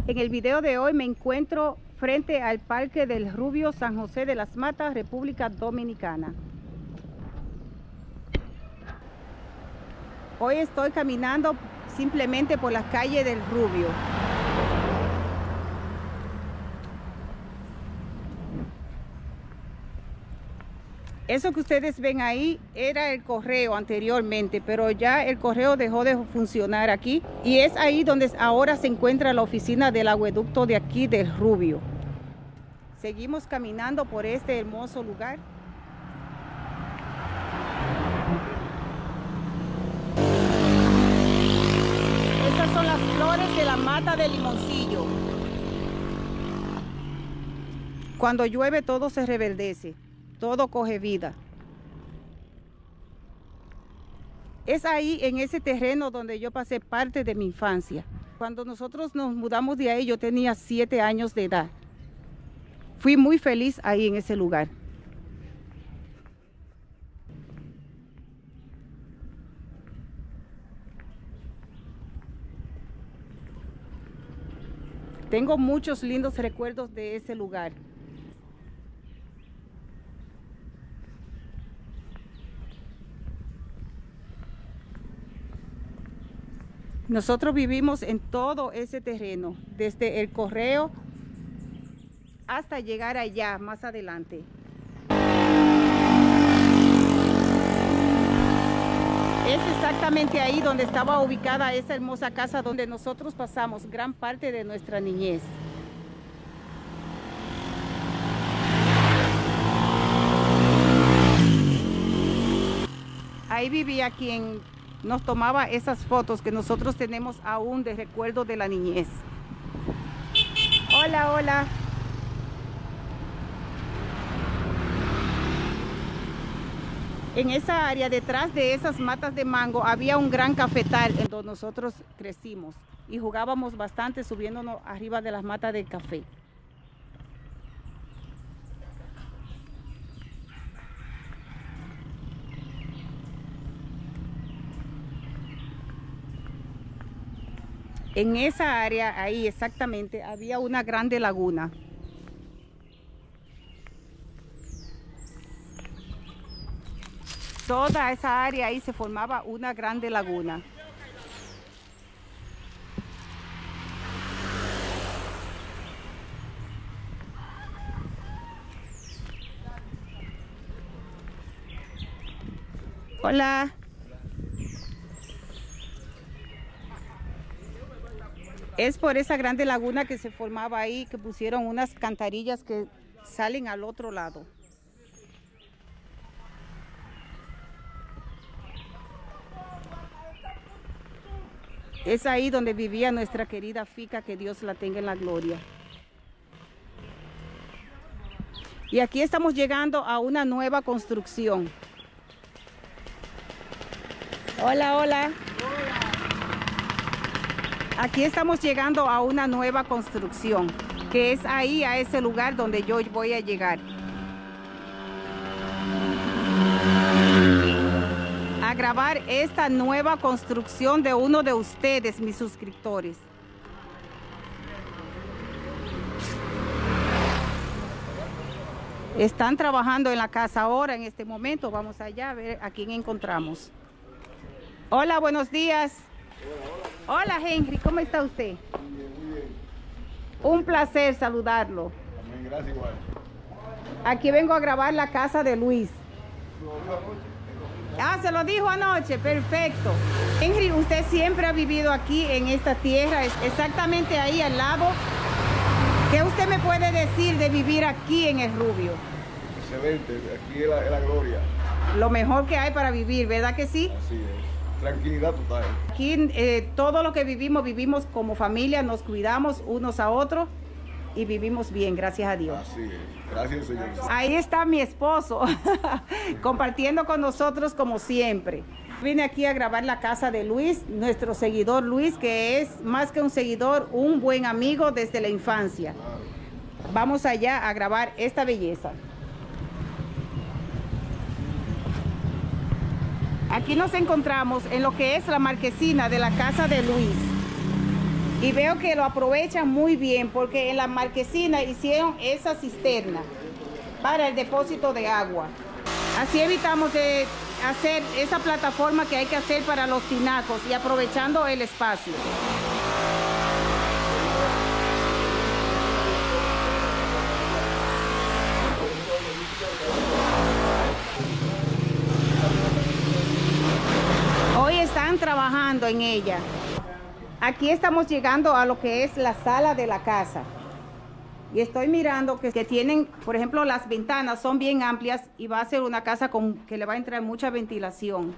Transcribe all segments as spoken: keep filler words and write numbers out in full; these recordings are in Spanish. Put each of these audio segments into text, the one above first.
En el video de hoy me encuentro frente al Parque del Rubio, San José de las Matas, República Dominicana. Hoy estoy caminando simplemente por las calles del Rubio. Eso que ustedes ven ahí era el correo anteriormente, pero ya el correo dejó de funcionar aquí y es ahí donde ahora se encuentra la oficina del acueducto de aquí del Rubio. Seguimos caminando por este hermoso lugar. Estas son las flores de la mata de limoncillo. Cuando llueve todo se reverdece. Todo coge vida. Es ahí, en ese terreno, donde yo pasé parte de mi infancia. Cuando nosotros nos mudamos de ahí, yo tenía siete años de edad. Fui muy feliz ahí en ese lugar. Tengo muchos lindos recuerdos de ese lugar. Nosotros vivimos en todo ese terreno, desde el correo hasta llegar allá, más adelante. Es exactamente ahí donde estaba ubicada esa hermosa casa donde nosotros pasamos gran parte de nuestra niñez. Ahí vivía quien nos tomaba esas fotos que nosotros tenemos aún de recuerdo de la niñez. Hola, hola. En esa área, detrás de esas matas de mango, había un gran cafetal en donde nosotros crecimos y jugábamos bastante subiéndonos arriba de las matas de café. En esa área, ahí exactamente, había una grande laguna. Toda esa área ahí se formaba una grande laguna. Hola. Es por esa grande laguna que se formaba ahí, que pusieron unas cantarillas que salen al otro lado. Es ahí donde vivía nuestra querida Fica, que Dios la tenga en la gloria. Y aquí estamos llegando a una nueva construcción. Hola, hola. Aquí estamos llegando a una nueva construcción, que es ahí, a ese lugar donde yo voy a llegar. A grabar esta nueva construcción de uno de ustedes, mis suscriptores. Están trabajando en la casa ahora, en este momento. Vamos allá a ver a quién encontramos. Hola, buenos días. Hola, Henry, ¿cómo está usted? Muy bien, muy bien. Un placer saludarlo. También, gracias igual. Aquí vengo a grabar la casa de Luis. Ah, se lo dijo anoche, perfecto. Henry, usted siempre ha vivido aquí en esta tierra, exactamente ahí al lado. ¿Qué usted me puede decir de vivir aquí en el Rubio? Excelente, aquí es la, es la gloria. Lo mejor que hay para vivir, ¿verdad que sí? Así es, tranquilidad total. Aquí eh, todo lo que vivimos, vivimos como familia, nos cuidamos unos a otros y vivimos bien, gracias a Dios. Así es, gracias Señor. Ahí está mi esposo, compartiendo con nosotros como siempre. Vine aquí a grabar la casa de Luis, nuestro seguidor Luis, que es más que un seguidor, un buen amigo desde la infancia. Vamos allá a grabar esta belleza. Aquí nos encontramos en lo que es la marquesina de la casa de Luis. Y veo que lo aprovechan muy bien porque en la marquesina hicieron esa cisterna para el depósito de agua. Así evitamos de hacer esa plataforma que hay que hacer para los tinacos y aprovechando el espacio. Hoy están trabajando en ella. Aquí estamos llegando a lo que es la sala de la casa. Y estoy mirando que, que tienen, por ejemplo, las ventanas son bien amplias y va a ser una casa con que le va a entrar mucha ventilación.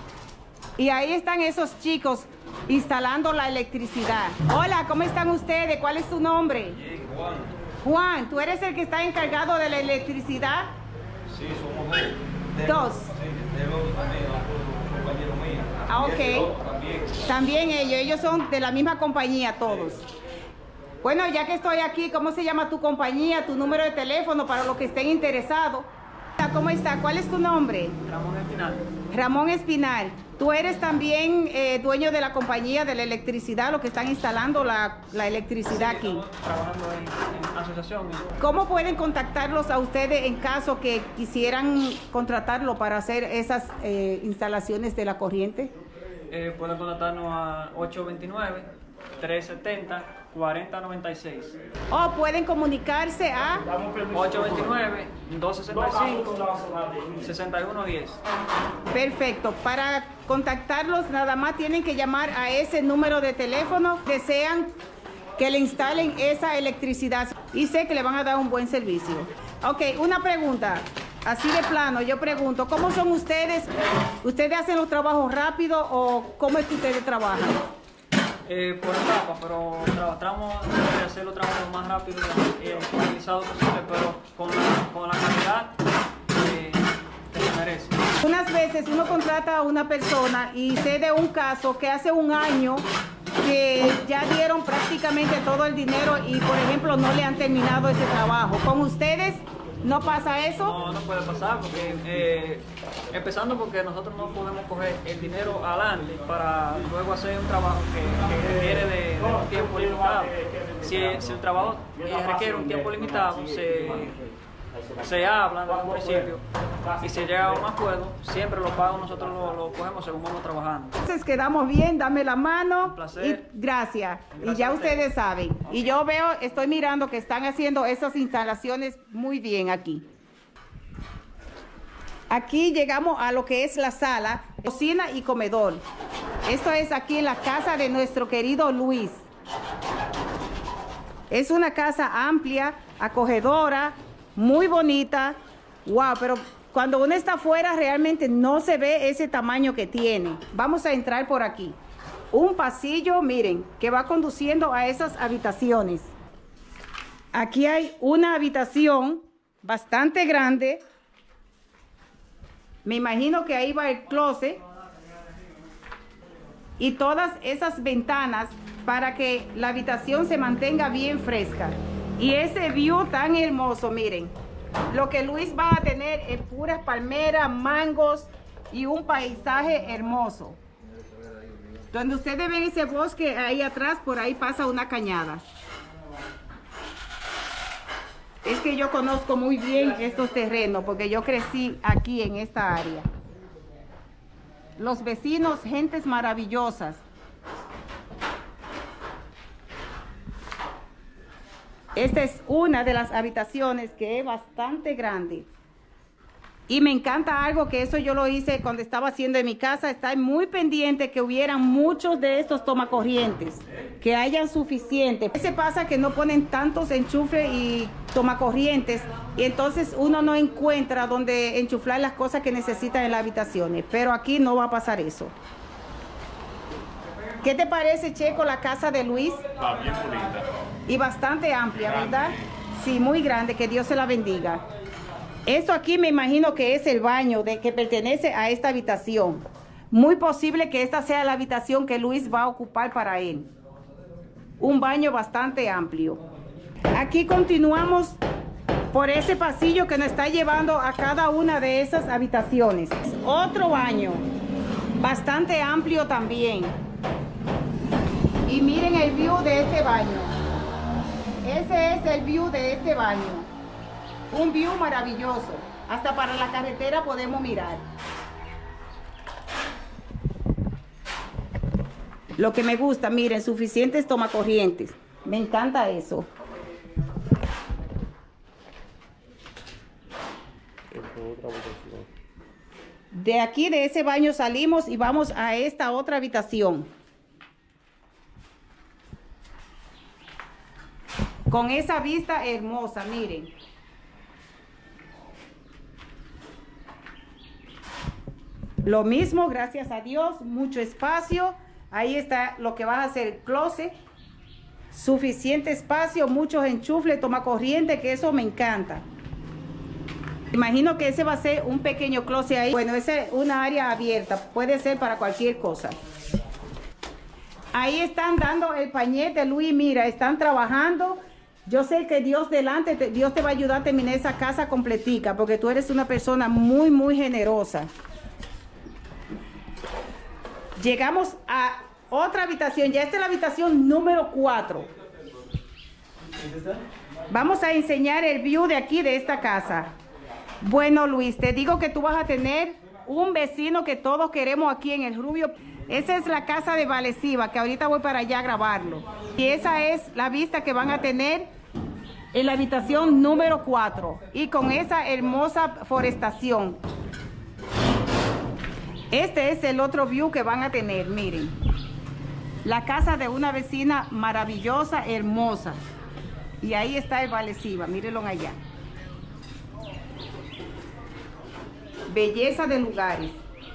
Y ahí están esos chicos instalando la electricidad. Hola, ¿cómo están ustedes? ¿Cuál es tu nombre? Juan. Juan, ¿tú eres el que está encargado de la electricidad? Sí, somos dos. Dos. Sí, de otro también, otro compañero mío. Ah, ok. Y ese otro también. También ellos, ellos son de la misma compañía todos. Bueno, ya que estoy aquí, ¿cómo se llama tu compañía, tu número de teléfono para los que estén interesados? ¿Cómo está? ¿Cuál es tu nombre? Ramón Espinal. Ramón Espinal. Tú eres también eh, dueño de la compañía de la electricidad, los que están instalando la, la electricidad Sí, aquí. estamos trabajando en, en asociación. ¿Cómo pueden contactarlos a ustedes en caso que quisieran contratarlo para hacer esas eh, instalaciones de la corriente? Eh, pueden contactarnos a ocho dos nueve, tres siete cero, cuatro cero nueve seis. O pueden comunicarse a... ocho dos nueve, dos seis cinco, seis uno uno cero. Perfecto. Para contactarlos nada más tienen que llamar a ese número de teléfono. Desean que le instalen esa electricidad y sé que le van a dar un buen servicio. Ok, una pregunta. Así de plano, yo pregunto, ¿cómo son ustedes? ¿Ustedes hacen los trabajos rápido o cómo es que ustedes trabajan? Eh, por etapa, pero tratamos de hacer los trabajos lo más rápido y eh, agilizado posible, pero con la, con la calidad eh, que se merece. Unas veces uno contrata a una persona y sé de un caso que hace un año que ya dieron prácticamente todo el dinero y, por ejemplo, no le han terminado ese trabajo. ¿Con ustedes no pasa eso? No, no puede pasar porque, eh, empezando porque nosotros no podemos coger el dinero adelante para luego hacer un trabajo que, que requiere de, de un tiempo limitado. Si, si el trabajo eh, requiere un tiempo limitado, se, se habla desde un principio y se llega a un acuerdo, siempre los pagos nosotros lo, lo cogemos según vamos trabajando. Entonces quedamos bien, dame la mano. Un placer. Y gracias. Gracias Y ya a ustedes saben. Y yo veo, estoy mirando que están haciendo esas instalaciones muy bien aquí. Aquí llegamos a lo que es la sala, cocina y comedor. Esto es aquí en la casa de nuestro querido Luis. Es una casa amplia, acogedora, muy bonita. Wow, pero cuando uno está afuera realmente no se ve ese tamaño que tiene. Vamos a entrar por aquí. Un pasillo, miren, que va conduciendo a esas habitaciones. Aquí hay una habitación bastante grande. Me imagino que ahí va el closet. Y todas esas ventanas para que la habitación se mantenga bien fresca. Y ese view tan hermoso, miren. Lo que Luis va a tener es puras palmeras, mangos y un paisaje hermoso. Donde ustedes ven ese bosque ahí atrás, por ahí pasa una cañada. Es que yo conozco muy bien estos terrenos porque yo crecí aquí en esta área. Los vecinos, gentes maravillosas. Esta es una de las habitaciones que es bastante grande. Y me encanta algo que eso yo lo hice cuando estaba haciendo en mi casa. Está muy pendiente que hubieran muchos de estos tomacorrientes, que hayan suficiente. ¿Qué se pasa? Que no ponen tantos enchufes y tomacorrientes y entonces uno no encuentra donde enchuflar las cosas que necesitan en las habitaciones. Pero aquí no va a pasar eso. ¿Qué te parece, Checo, la casa de Luis? Está bien bonita. Y bastante amplia, ¿verdad? Sí, muy grande, que Dios se la bendiga. Esto aquí me imagino que es el baño de que pertenece a esta habitación. Muy posible que esta sea la habitación que Luis va a ocupar para él. Un baño bastante amplio. Aquí continuamos por ese pasillo que nos está llevando a cada una de esas habitaciones. Otro baño, bastante amplio también. Y miren el view de este baño. Ese es el view de este baño. Un view maravilloso. Hasta para la carretera podemos mirar. Lo que me gusta, miren, suficientes tomacorrientes. Me encanta eso. De aquí, de ese baño, salimos y vamos a esta otra habitación. Con esa vista hermosa, miren. Lo mismo, gracias a Dios, mucho espacio. Ahí está lo que va a ser el closet. Suficiente espacio, muchos enchufles, toma corriente, que eso me encanta. Imagino que ese va a ser un pequeño closet ahí. Bueno, esa es una área abierta, puede ser para cualquier cosa. Ahí están dando el pañete, Luis, mira, están trabajando. Yo sé que Dios delante, te, Dios te va a ayudar a terminar esa casa completica, porque tú eres una persona muy, muy generosa. Llegamos a otra habitación, ya esta es la habitación número cuatro. Vamos a enseñar el view de aquí, de esta casa. Bueno, Luis, te digo que tú vas a tener un vecino que todos queremos aquí en el Rubio. Esa es la casa de Valesiva, que ahorita voy para allá a grabarlo. Y esa es la vista que van a tener en la habitación número cuatro. Y con esa hermosa forestación. Este es el otro view que van a tener, miren. La casa de una vecina maravillosa, hermosa. Y ahí está el Valesiva, mírenlo allá. Belleza de lugares.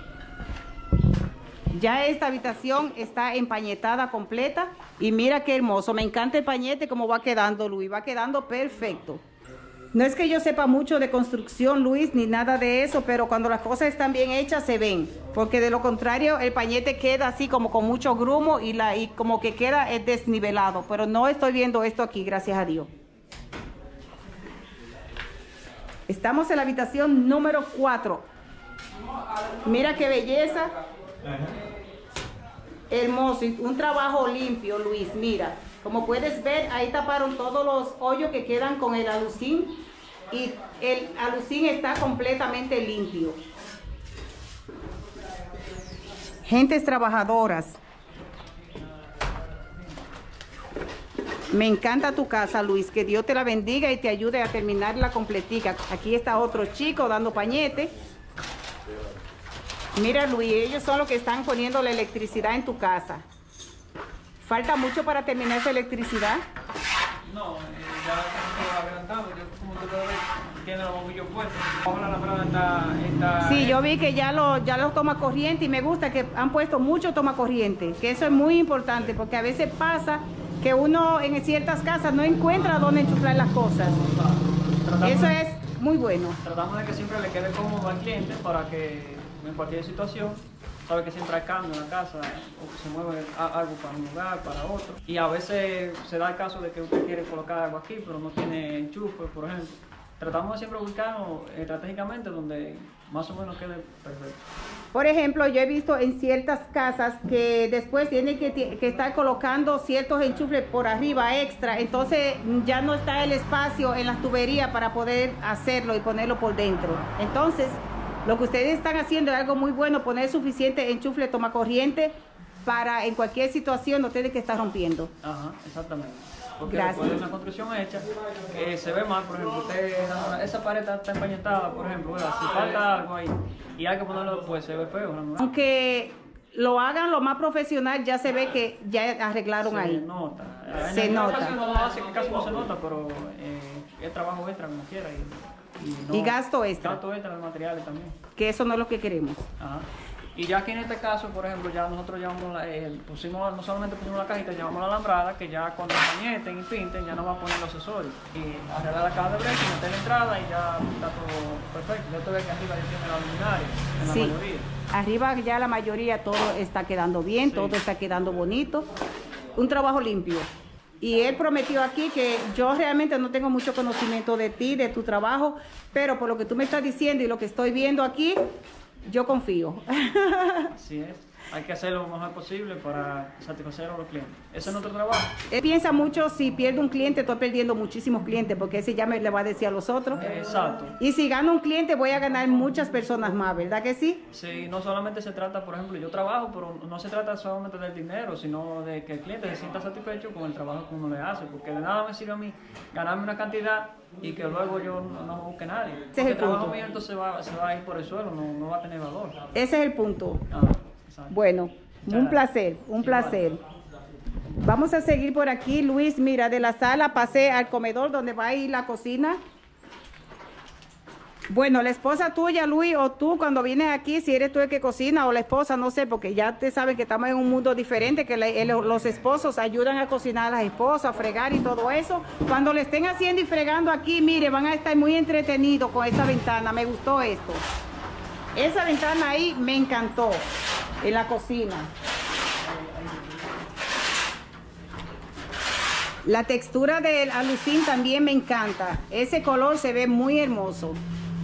Ya esta habitación está empañetada completa. Y mira qué hermoso. Me encanta el pañete como va quedando, Luis. Va quedando perfecto. No es que yo sepa mucho de construcción, Luis, ni nada de eso, pero cuando las cosas están bien hechas se ven. Porque de lo contrario el pañete queda así como con mucho grumo y, la, y como que queda desnivelado. Pero no estoy viendo esto aquí, gracias a Dios. Estamos en la habitación número cuatro. Mira qué belleza. Hermoso. Y un trabajo limpio, Luis. Mira. Como puedes ver, ahí taparon todos los hoyos que quedan con el alucín. Y el alucín está completamente limpio. Gentes trabajadoras. Me encanta tu casa, Luis. Que Dios te la bendiga y te ayude a terminarla completica. Aquí está otro chico dando pañete. Mira, Luis, ellos son los que están poniendo la electricidad en tu casa. ¿Falta mucho para terminar esa electricidad? No, eh, ya estamos adelantando. Yo, como tú puedes ver, tiene los bombillos puestos. Ahora la prueba está, está... Sí, yo vi que ya los ya los toma corriente y me gusta que han puesto mucho toma corriente, que eso es muy importante porque a veces pasa que uno en ciertas casas no encuentra dónde enchuflar las cosas. Tratamos eso de, es muy bueno. Tratamos de que siempre le quede cómodo al cliente para que en cualquier situación sabe que siempre hay cambio en la casa o se mueve algo para un lugar, para otro. Y a veces se da el caso de que usted quiere colocar algo aquí, pero no tiene enchufe, por ejemplo. Tratamos de siempre ubicarnos estratégicamente donde más o menos quede perfecto. Por ejemplo, yo he visto en ciertas casas que después tienen que, que estar colocando ciertos enchufes por arriba extra, entonces ya no está el espacio en las tuberías para poder hacerlo y ponerlo por dentro. Entonces, lo que ustedes están haciendo es algo muy bueno, poner suficiente enchufe toma corriente para en cualquier situación no tener que estar rompiendo. Ajá, exactamente. Porque Gracias. después de una construcción hecha, que se ve mal, por ejemplo, usted, esa pared está empañetada, por ejemplo, ¿verdad? Si falta algo ahí y hay que ponerlo después, se ve feo, ¿no? Aunque lo hagan lo más profesional, ya se ve que ya arreglaron se ahí. Nota. Se en nota. No lo hace, que casi no se nota, pero eh, es trabajo extra como quiera. Y, y, no, y gasto extra. Gasto extra de materiales también. Que eso no es lo que queremos. Ajá. Y ya aquí en este caso, por ejemplo, ya nosotros llevamos la, eh, pusimos, no solamente pusimos la cajita, llevamos la alambrada, que ya cuando pañeten y pinten, ya nos va a poner los accesorios. Y arreglar la caja de brecha, meter la entrada y ya está todo perfecto. Ya te ves que arriba ya tiene la luminaria, en la Sí. mayoría. Arriba ya la mayoría todo está quedando bien, Sí. todo está quedando bonito. Un trabajo limpio. Y él prometió aquí que yo realmente no tengo mucho conocimiento de ti, de tu trabajo, pero por lo que tú me estás diciendo y lo que estoy viendo aquí, yo confío. Así es. hay que hacer lo mejor posible para satisfacer a los clientes. Ese es nuestro trabajo. Él piensa mucho, si pierdo un cliente, estoy perdiendo muchísimos clientes, porque ese ya me le va a decir a los otros. Exacto. Y si gano un cliente, voy a ganar muchas personas más, ¿verdad que sí? Sí, no solamente se trata, por ejemplo, yo trabajo, pero no se trata solamente del dinero, sino de que el cliente se sienta satisfecho con el trabajo que uno le hace, porque de nada me sirve a mí ganarme una cantidad y que luego yo no, no busque nadie. Ese es Porque el el trabajo punto. mío entonces va, se va a ir por el suelo, no, no va a tener valor. Ese es el punto. Ah, exacto. Bueno, un placer, un placer. Vamos a seguir por aquí, Luis. Mira, de la sala pasé al comedor donde va a ir la cocina. Bueno, la esposa tuya, Luis, o tú cuando vienes aquí, si eres tú el que cocina o la esposa, no sé, porque ya te saben que estamos en un mundo diferente, que le- el- los esposos ayudan a cocinar a las esposas, a fregar y todo eso. Cuando le estén haciendo y fregando aquí, mire, van a estar muy entretenidos con esta ventana. Me gustó esto. Esa ventana ahí me encantó en la cocina. La textura del alucín también me encanta. Ese color se ve muy hermoso.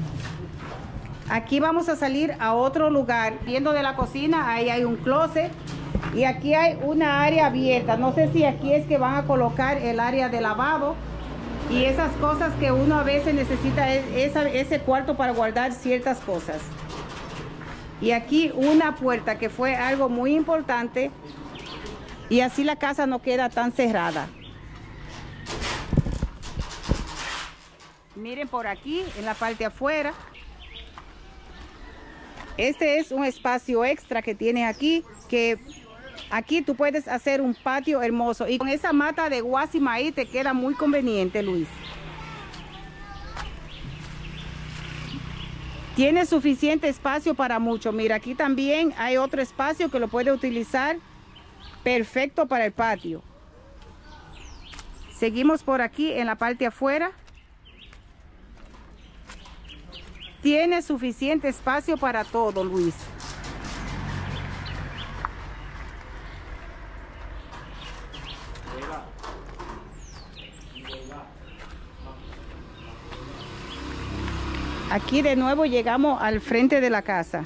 Aquí vamos a salir a otro lugar. Viendo de la cocina, ahí hay un closet. Y aquí hay una área abierta. No sé si aquí es que van a colocar el área de lavado. Y esas cosas que uno a veces necesita, es- esa- ese cuarto para guardar ciertas cosas. Y aquí una puerta que fue algo muy importante. Y así la casa no queda tan cerrada. Miren por aquí, en la parte afuera. Este es un espacio extra que tiene aquí, que aquí tú puedes hacer un patio hermoso. Y con esa mata de guasimaí te queda muy conveniente, Luis. Tiene suficiente espacio para mucho. Mira, aquí también hay otro espacio que lo puede utilizar perfecto para el patio. Seguimos por aquí en la parte afuera. Tiene suficiente espacio para todo, Luis. Aquí de nuevo llegamos al frente de la casa.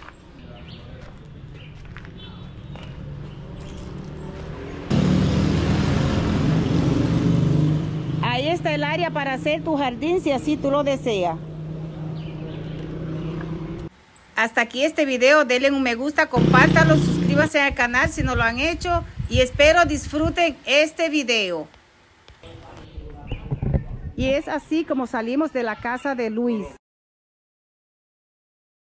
Ahí está el área para hacer tu jardín si así tú lo deseas. Hasta aquí este video, denle un me gusta, compártanlo, suscríbanse al canal si no lo han hecho y espero disfruten este video. Y es así como salimos de la casa de Luis.